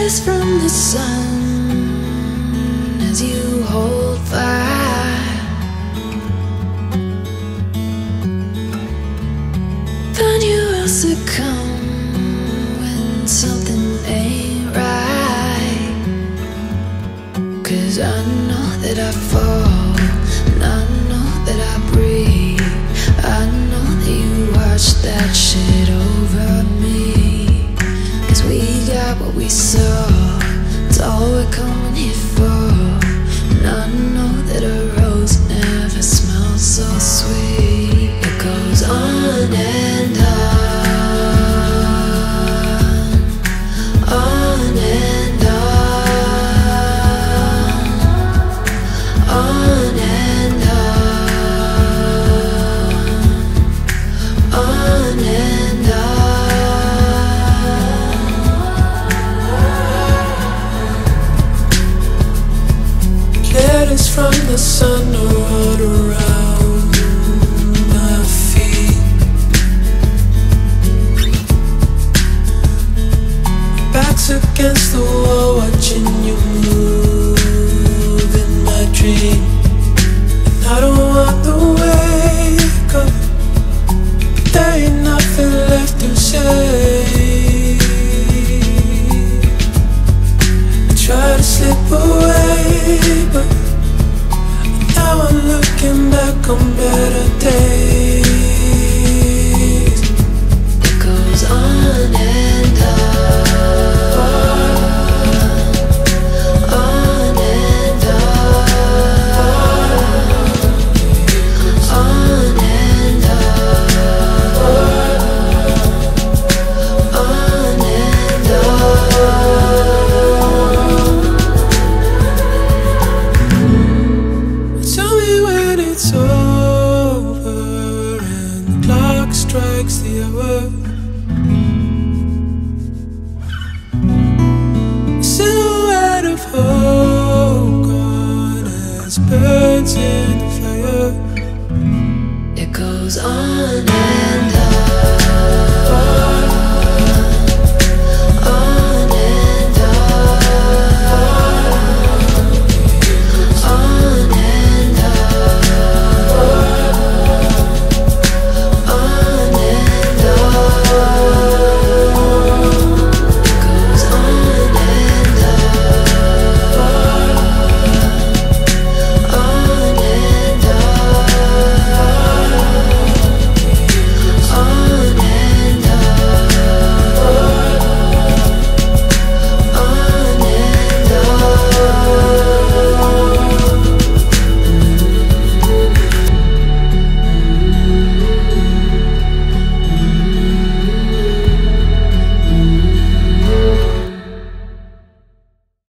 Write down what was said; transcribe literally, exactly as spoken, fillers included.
Glitters from the sun as you hold fire. Then you will succumb when something ain't right. Cause I know that I fall, and I know that I breathe. I know that you watch that shit over me. Cause we got what we saw, it's all we're coming here for. And I know that a rose never smells so sweet. It goes on and on, on and on, on and on, on and on. Letters from the sun are all around my feet. Back's against the wall, watching you move in my dream. And I don't want to wake up, there ain't nothing left to say. I try to slip away, but now I'm looking back on better days. It goes on and on, on and on, on and on, on and on. Tell me when it's over and the clock strikes the hour. A silhouette of hope gone as birds in the fire. It goes on